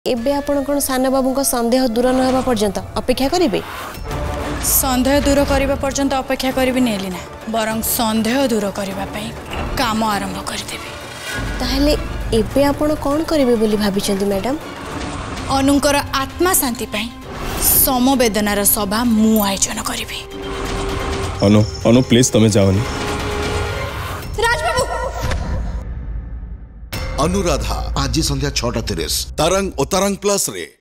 एबे आपण कोन सान बाबू को संदेह दूर न होबा पर्यंत अपेक्षा करिवे? संदेह दूर करबा पर्यंत अपेक्षा करबी नेली ना, बरं संदेह दूर करबा पई काम आरंभ कर देबी। ताहले एबे आपण कोन करिवे बोली भाबिचंती मैडम? अनुंकर आत्मा शांति पई समवेदनार सभा मु आयोजन करिबी। अनु अनु प्लीज तमे जाओनी। राजबाबू अनुराधा आज संध्या 6:30 तरंग और तरंग प्लस रे।